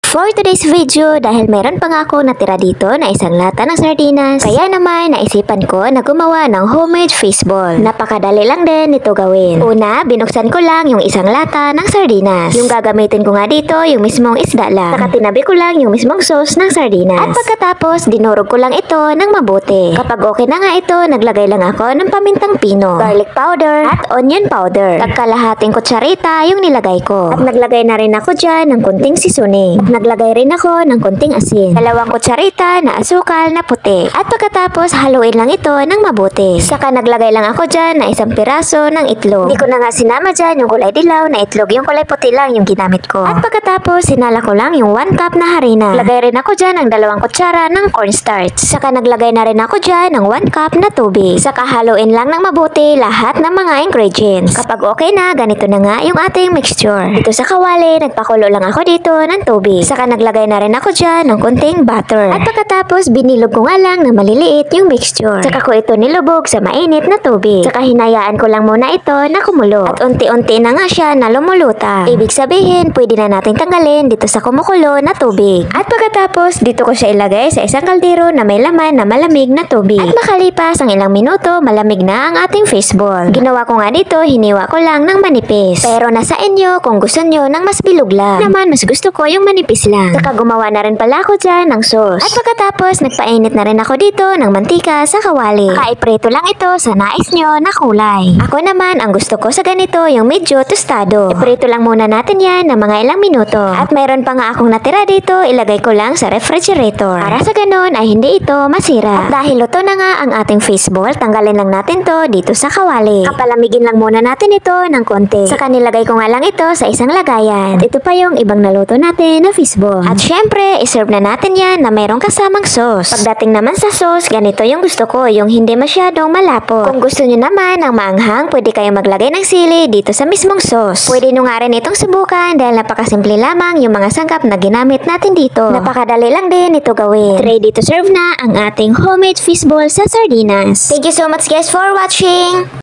for today's video, dahil meron pa nga ako natira dito na isang lata ng sardinas, kaya naman naisipan ko na gumawa ng homemade fishball. Napakadali lang din ito gawin. Una, binuksan ko lang yung isang lata ng sardinas. Yung gagamitin ko nga dito, yung mismong isda lang. Saka tinabi ko lang yung mismong sauce ng sardinas. At pagkatapos, dinurog ko lang ito ng mabuti. Kapag okay na nga ito, naglagay lang ako ng pamintang pino, garlic powder, at onion powder. Tagkalahating kutsarita yung nilagay ko. At naglagay na rin ako dyan ng kunting seasoning. At naglagay rin ako ng kunting asin. 2 kutsarita na asukal na puti. At pagkatapos, haluin lang ito ng mabuti. Saka naglagay lang ako dyan na 1 piraso ng itlog. Hindi ko na nga sinama dyan yung kulay dilaw na itlog. Yung kulay puti lang yung ginamit ko. At pagkatapos, sinala ko lang yung 1 cup na harina. Naglagay rin ako dyan ng 2 kutsara ng cornstarch. Saka naglagay na rin ako dyan ng 1 cup na tubig. Saka haluin lang ng mabuti lahat ng mga ingredients. Kapag okay na, ganito na nga yung ating mixture. Dito sa kawali, nagpakulo lang ako dito ng tubig. Saka naglagay na rin ako dyan ng kunting butter. At pagkatapos, binilog ko nga lang na maliliit yung mixture. Saka ko ito nilubog sa mainit na tubig. Saka hinayaan ko lang muna ito na kumulo. At unti-unti na nga siya na lumuluta. Ibig sabihin, pwede na nating tanggalin dito sa kumukulo na tubig. At pagkatapos, dito ko siya ilagay sa isang kaldero na may laman na malamig na tubig. At makalipas ang ilang minuto, malamig na ang ating fishball. Ginawa ko nga dito, hiniwa ko lang ng manipis. Pero nasa inyo kung gusto nyo ng mas bilog lang. Naman, mas gusto ko yung manipis lang. Saka gumawa na rin pala ako dyan ng sauce. At pagkatapos, nagpainit na rin ako dito ng mantika sa kawali. Kaipreto lang ito sa nais nyo na kulay. Ako naman, ang gusto ko sa ganito yung medyo tostado. Ipreto lang muna natin yan ng mga ilang minuto. At mayroon pa nga akong natira dito, ilagay ko lang sa refrigerator. Para sa ganun ay hindi ito masira. At dahil luto na nga ang ating fishball, tanggalin lang natin to dito sa kawali. Kapalamigin lang muna natin ito ng konti. Saka nilagay ko nga lang ito sa isang lagayan. At ito pa yung ibang naluto natin na fishball. At syempre, iserve na natin yan na mayroong kasamang sauce. Pagdating naman sa sauce, ganito yung gusto ko, yung hindi masyadong malapot. Kung gusto nyo naman ng maanghang, pwede kayong maglagay ng sili dito sa mismong sauce. Pwede nyo nga rin itong subukan dahil napakasimple lamang yung mga sangkap na ginamit natin dito. Napakadali lang din ito gawin. Ready to serve na ang ating homemade fishball sa sardinas. Thank you so much guys for watching!